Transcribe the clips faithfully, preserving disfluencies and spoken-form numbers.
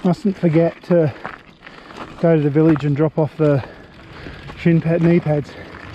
Mustn't forget to go to the village and drop off the shin pad knee pads.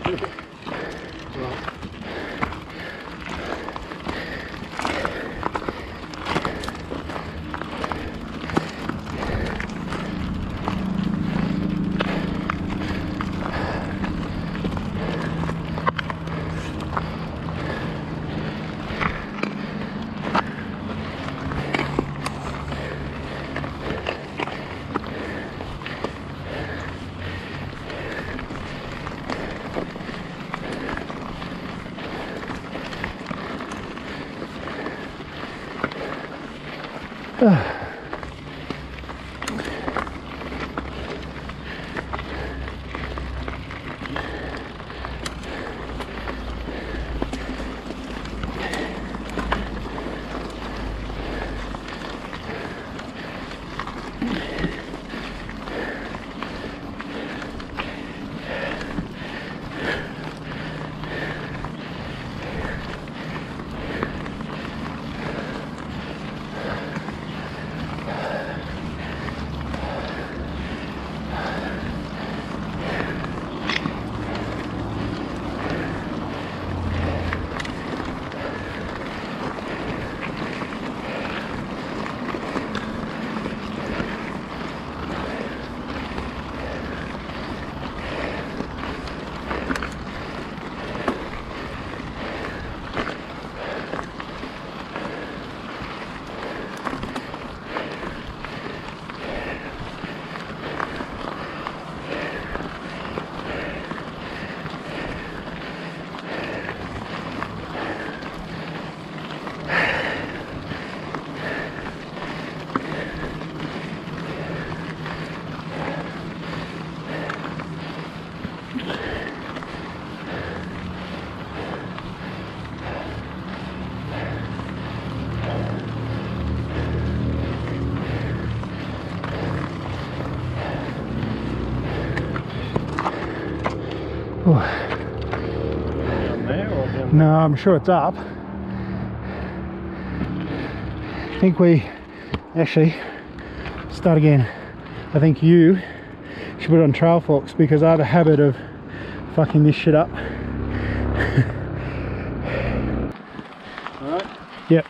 No, I'm sure it's up. I think we actually start again. I think you should put it on trail forks because I have a habit of fucking this shit up. Alright? Yep.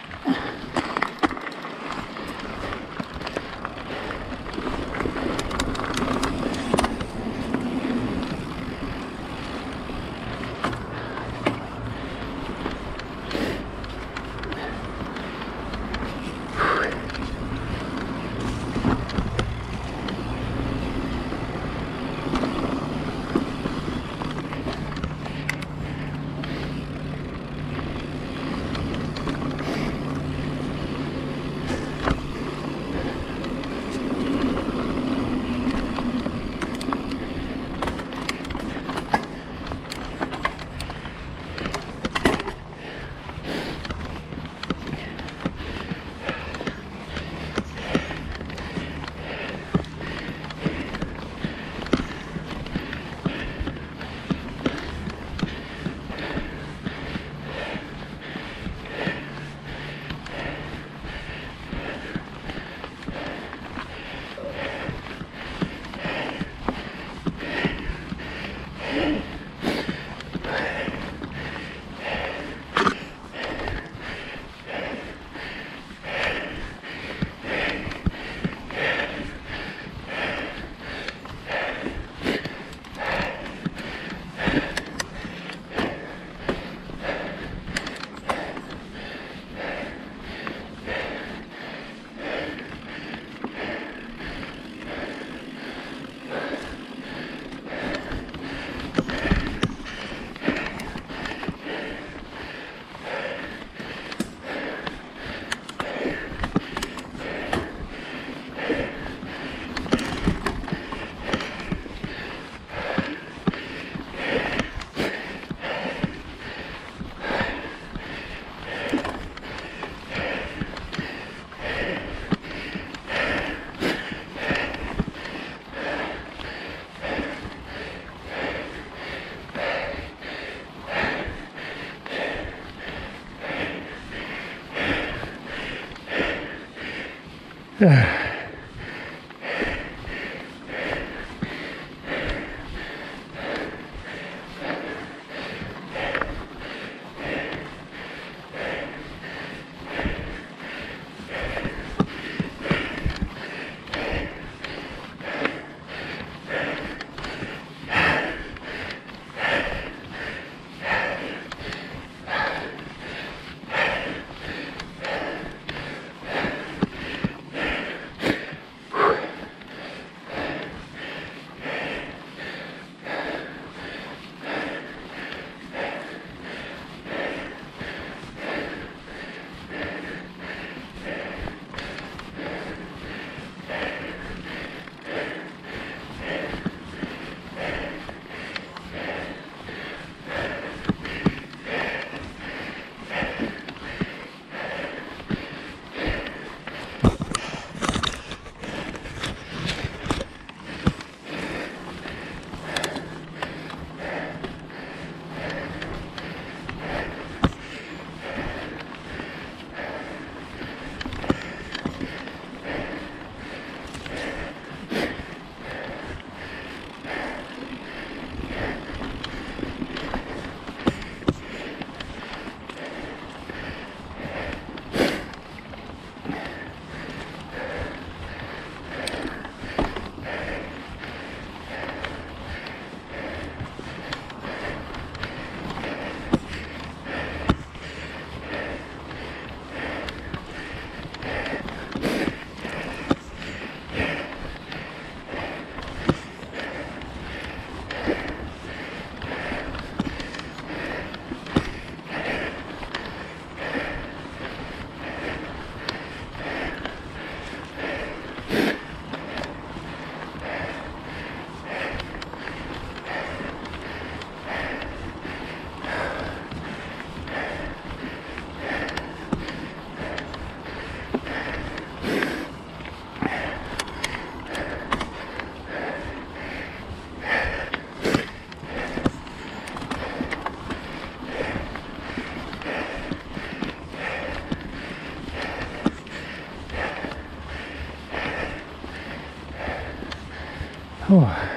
Oh.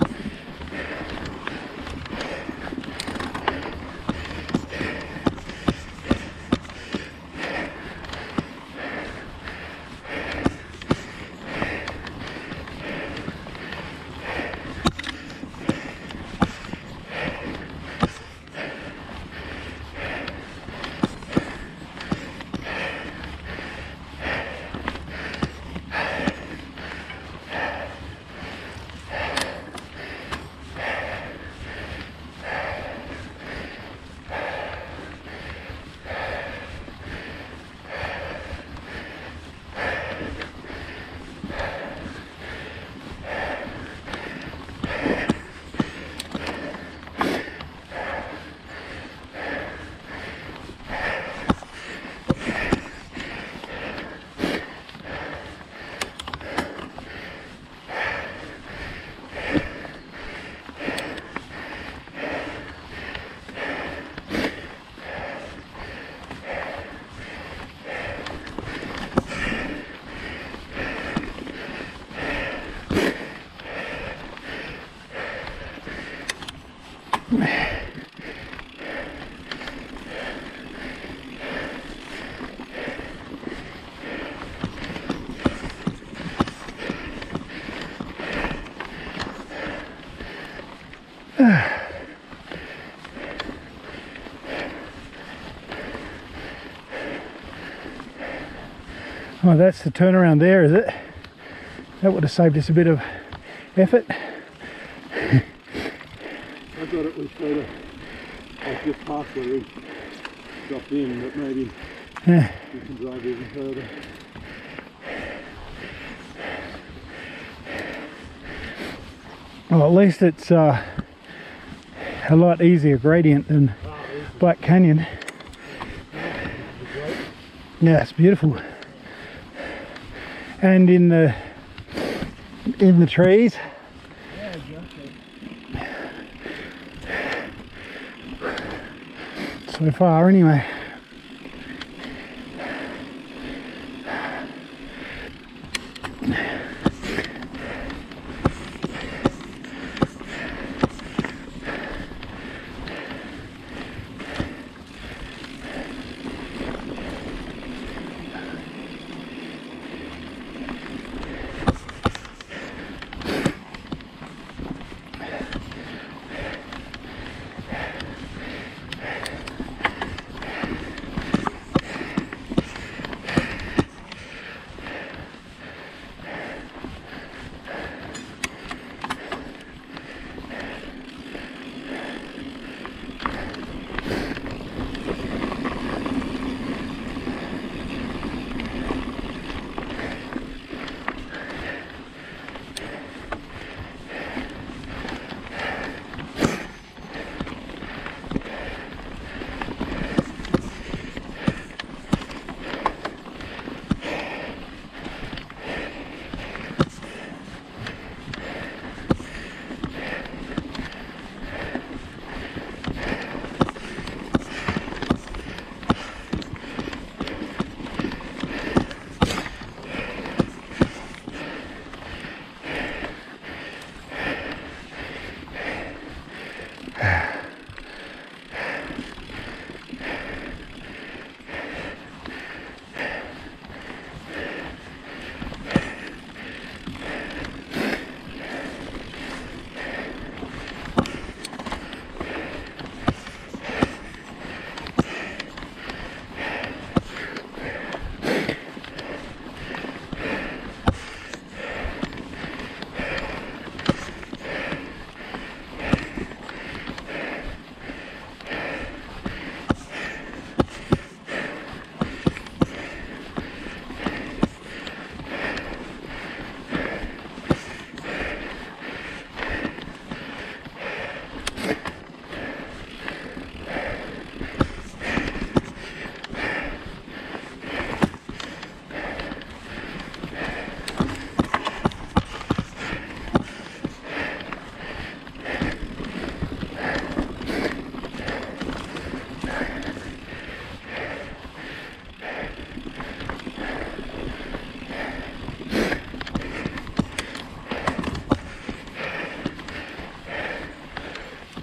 Oh, that's the turnaround there, is it? That would have saved us a bit of effort. I thought it was further. I was just past where we dropped in, but maybe Yeah. we can drive even further. Well, at least it's uh, a lot easier gradient than Black Canyon. Yeah, it's beautiful. And in the in the trees. Yeah, exactly. So far, anyway.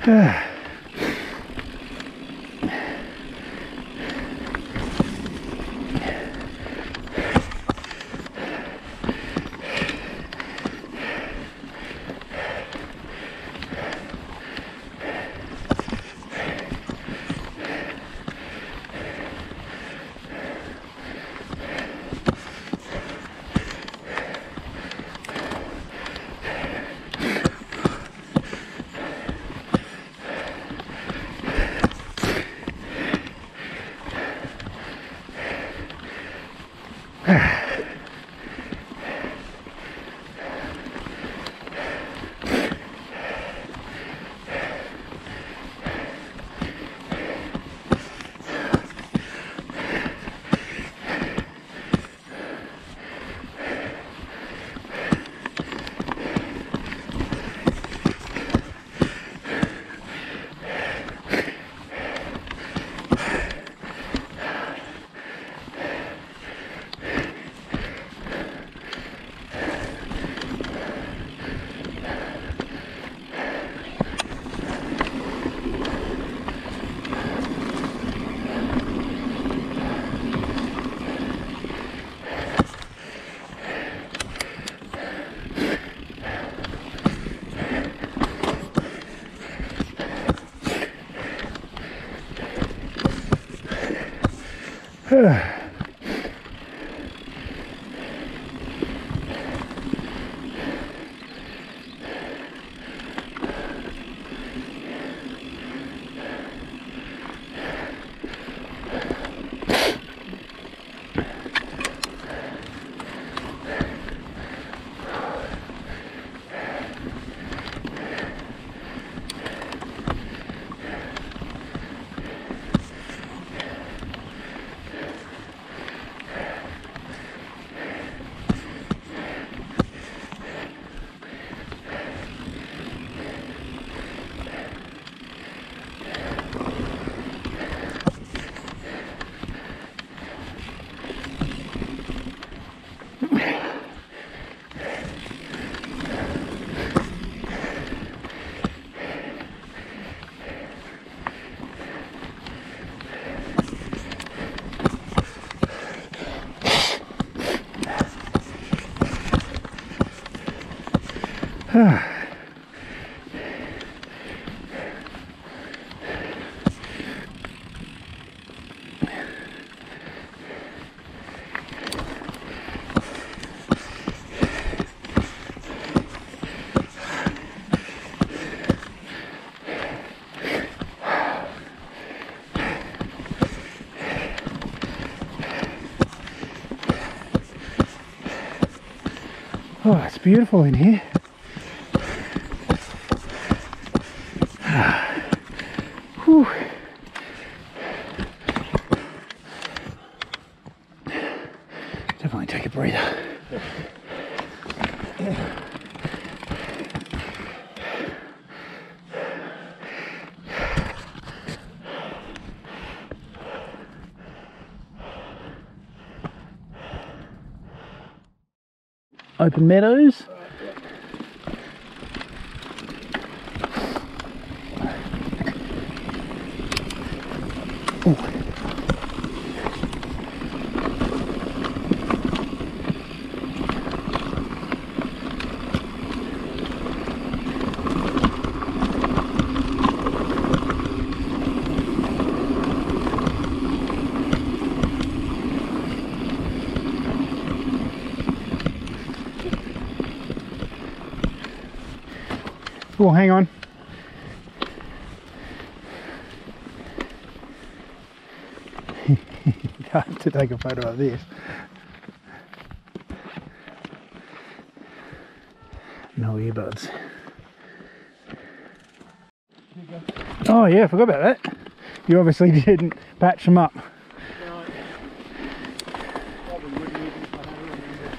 Oh, it's beautiful in here. Whew. Definitely take a breather. Open meadows. Ooh. Oh, hang on. Hard to take a photo of this. No earbuds. Oh yeah, I forgot about that. You obviously didn't patch them up. No, probably wouldn't even if I had a remember.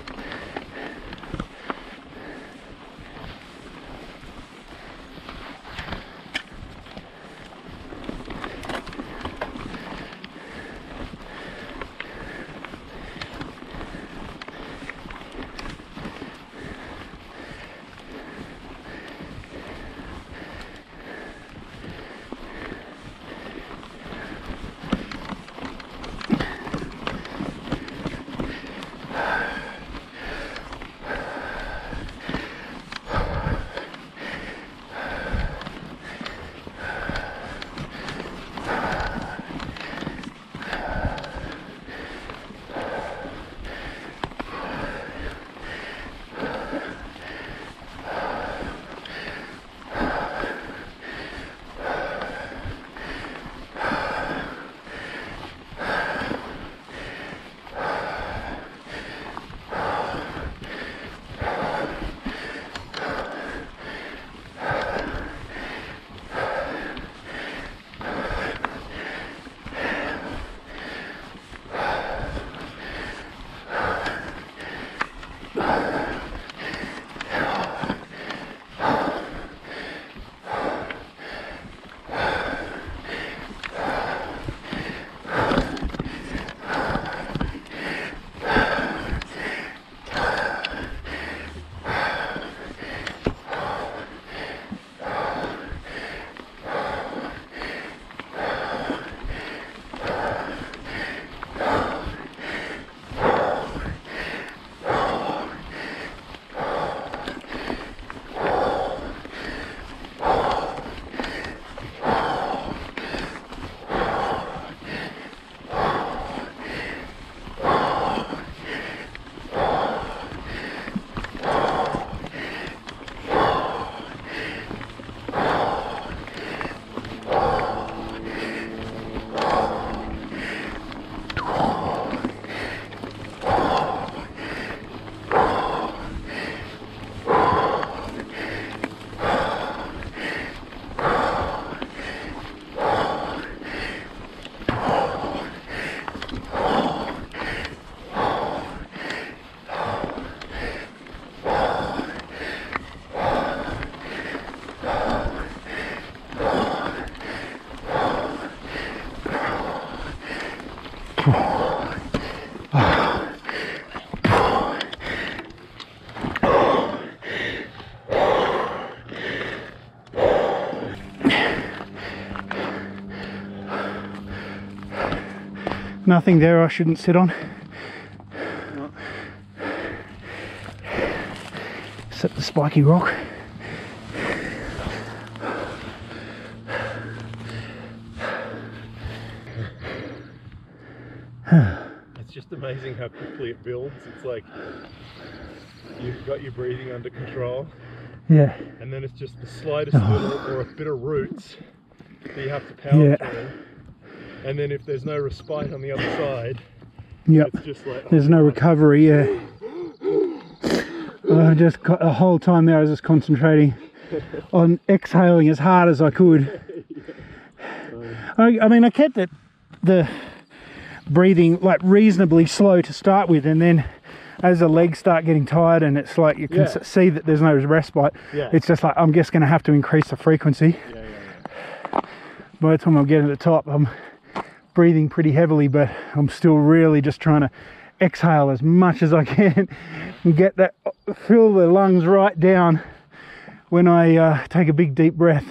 Nothing there I shouldn't sit on. No. Except the spiky rock. It's just amazing how quickly it builds. It's like you've got your breathing under control. Yeah. And then it's just the slightest Oh. little or a bit of roots that you have to power Yeah. through. And then if there's no respite on the other side, Yep. it's just like... There's no recovery, yeah. I just got the whole time there I was just concentrating on exhaling as hard as I could. I, I mean, I kept it, the breathing like reasonably slow to start with, and then as the legs start getting tired and it's like you can Yeah. see that there's no respite, Yeah. it's just like I'm just going to have to increase the frequency. Yeah, yeah, yeah. By the time I'm getting to the top, I'm breathing pretty heavily, but I'm still really just trying to exhale as much as I can and get that, fill the lungs right down when I uh, take a big deep breath.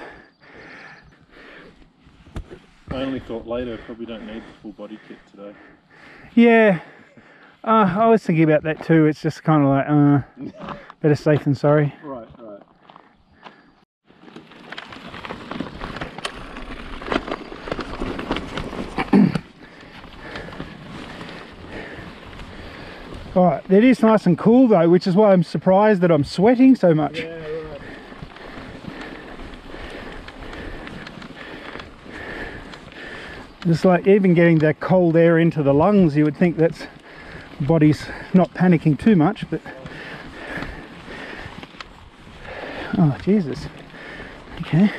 I only thought later, probably don't need the full body kit today. Yeah, uh, I was thinking about that too. It's just kind of like, uh, better safe than sorry. Right, right. Alright, it is nice and cool though, which is why I'm surprised that I'm sweating so much. Yeah, right. It's like even getting that cold air into the lungs, you would think that's body's not panicking too much, but oh Jesus. Okay.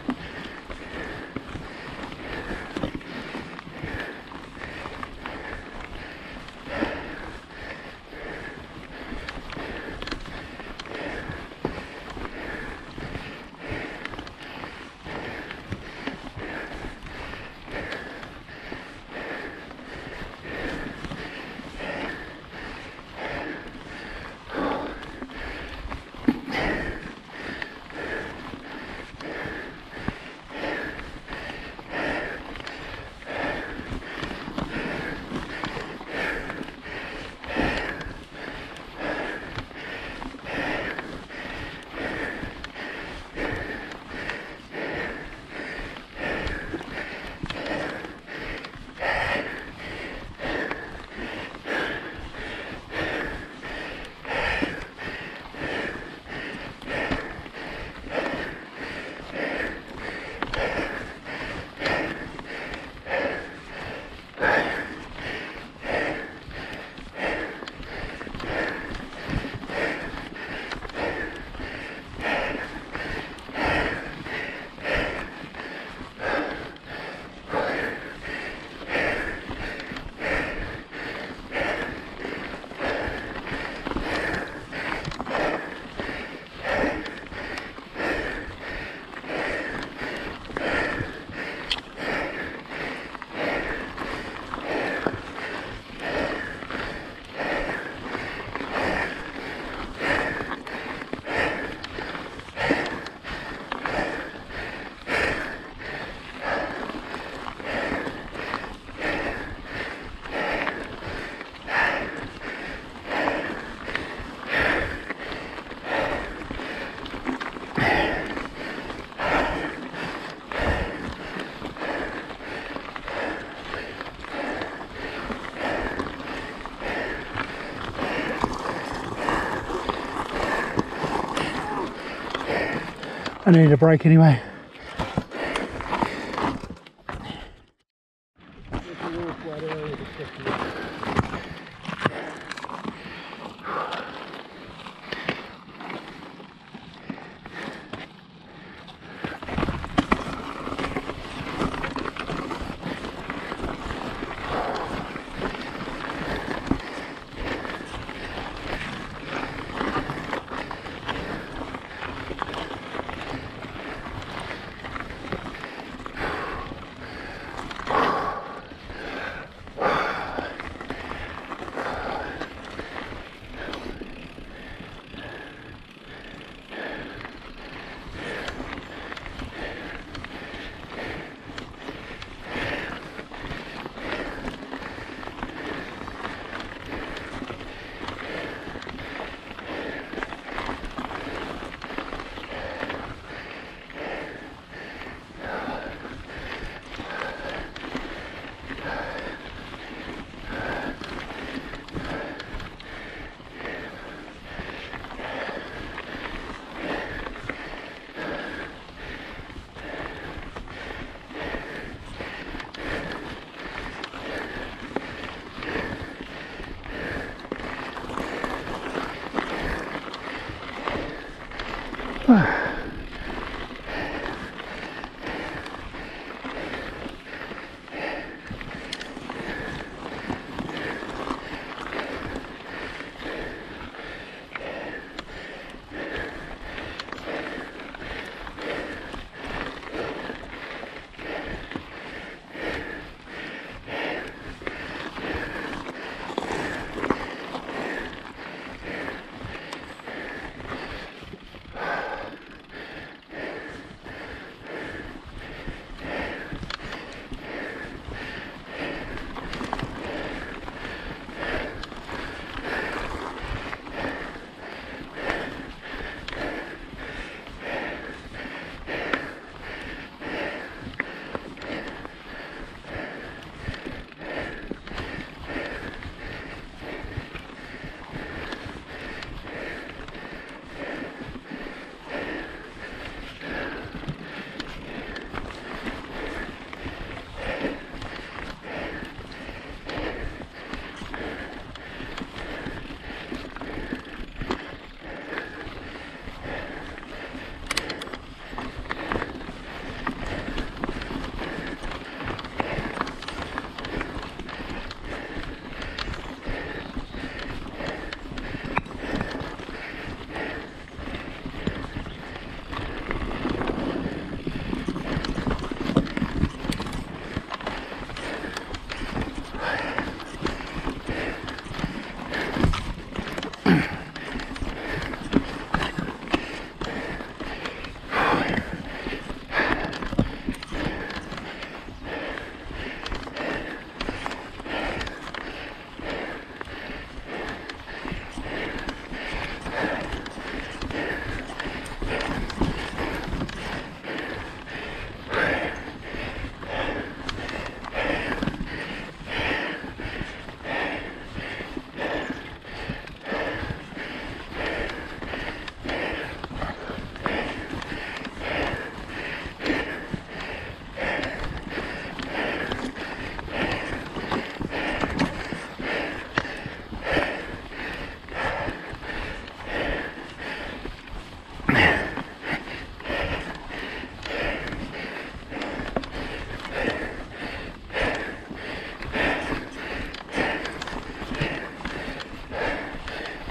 I need a break anyway.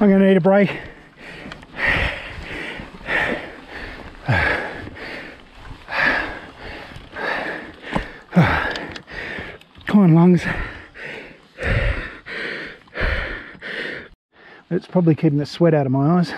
I'm going to need a break. Come on, lungs. It's probably keeping the sweat out of my eyes.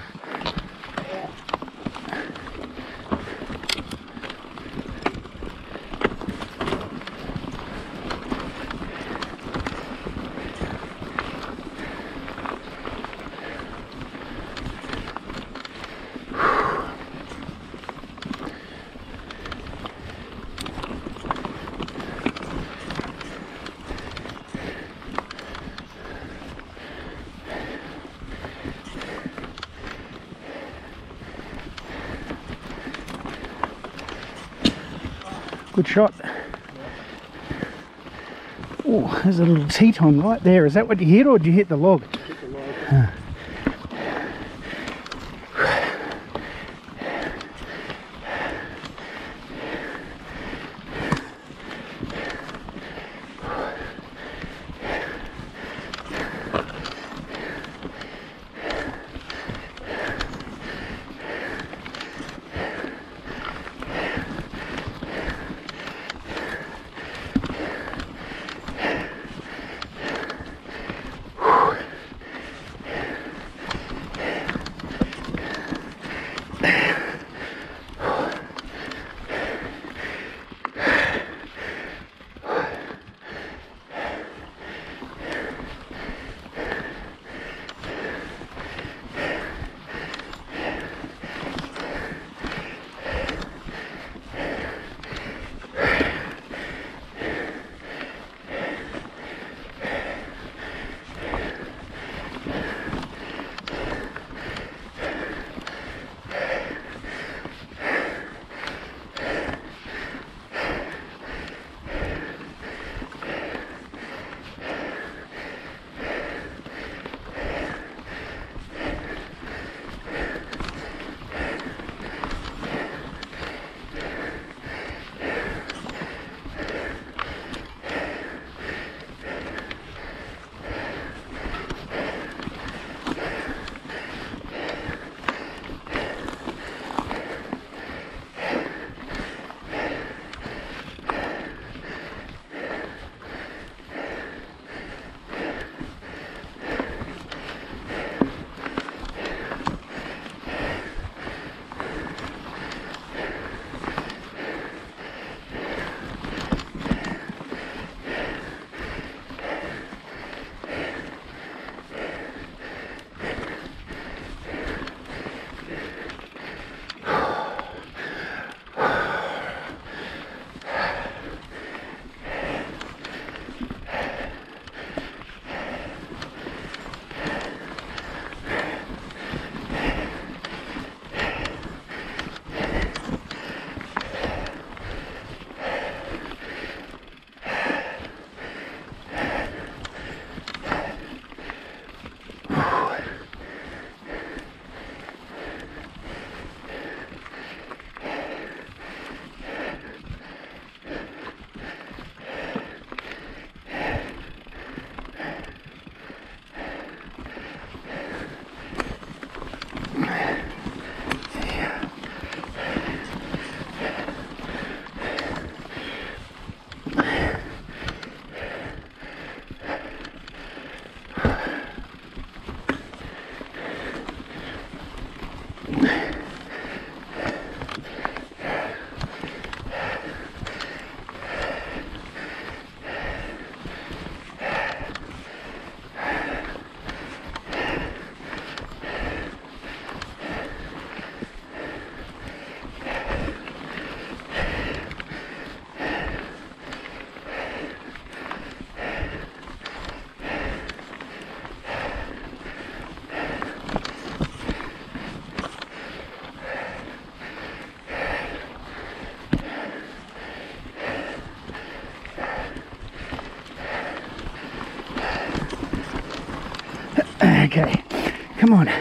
Good shot. Oh, there's a little Teton right there. Is that what you hit, or did you hit the log? Hit the log. Huh. Okay, come on.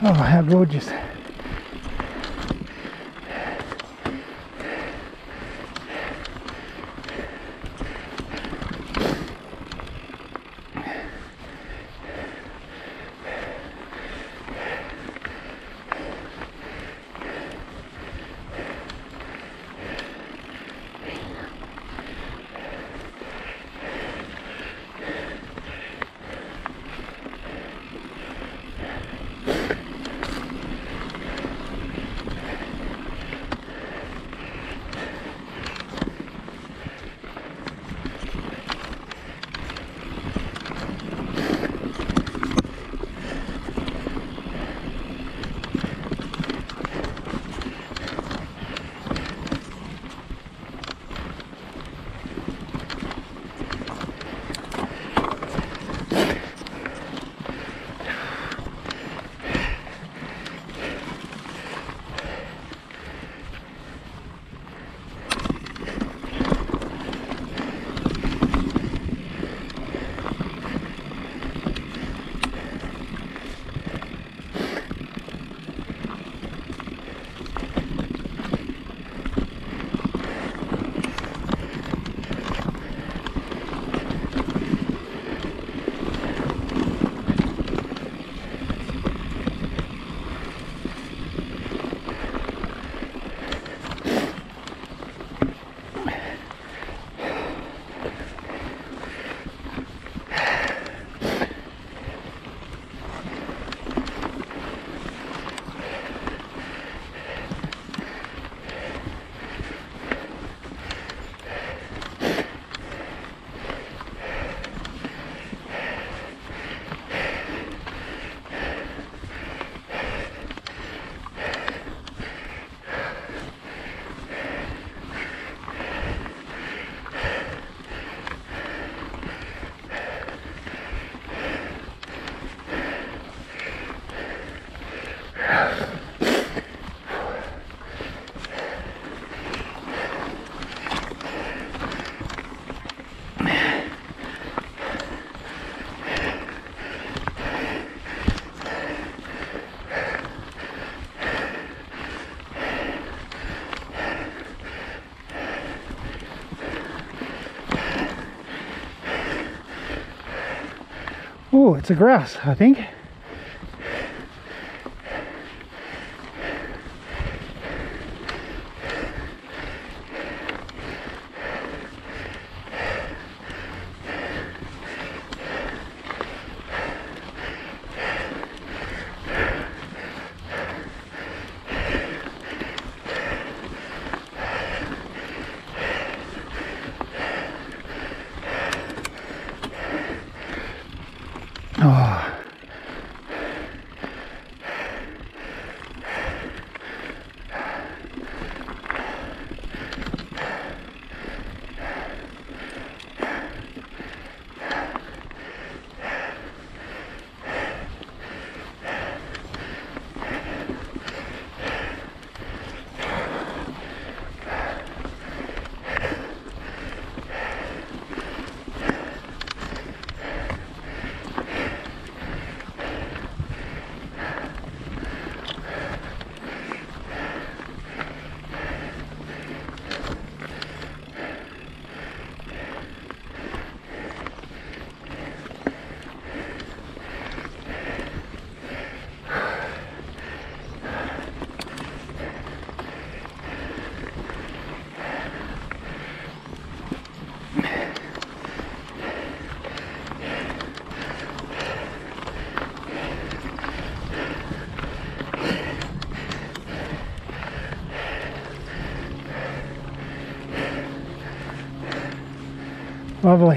Oh, how gorgeous. Oh, it's a grouse, I think. Oh. Lovely.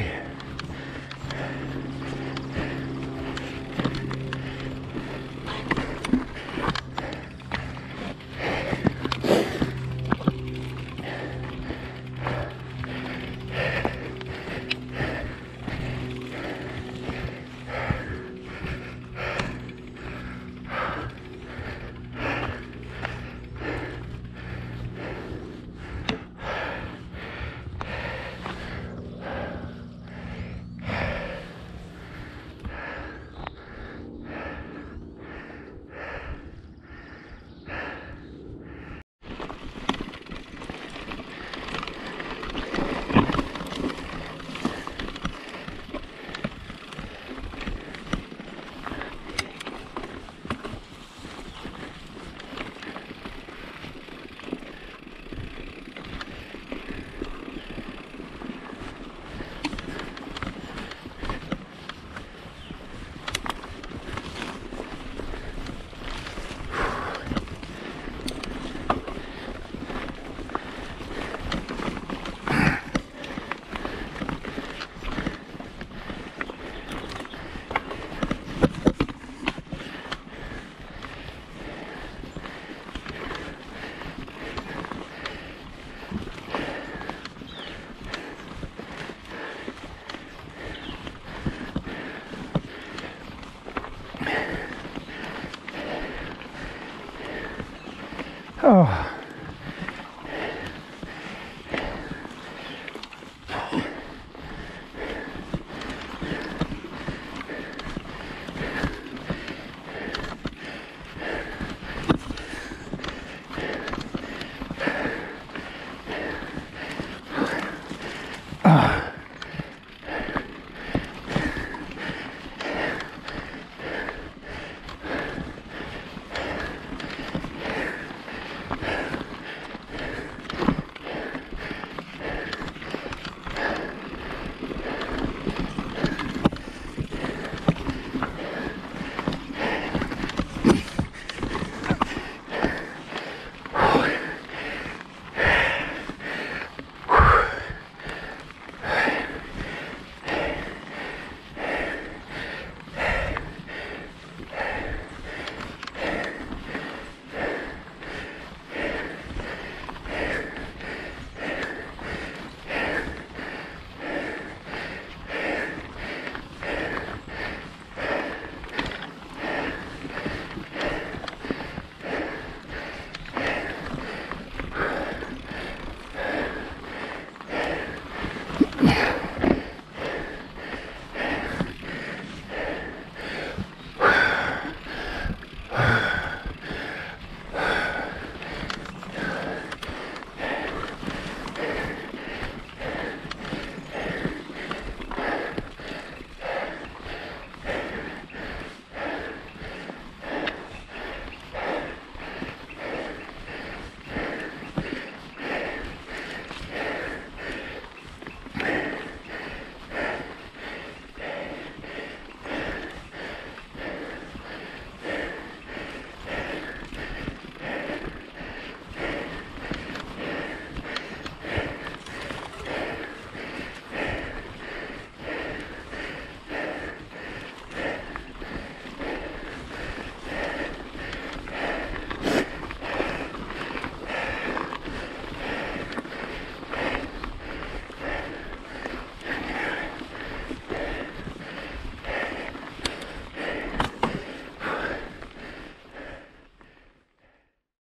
Oh.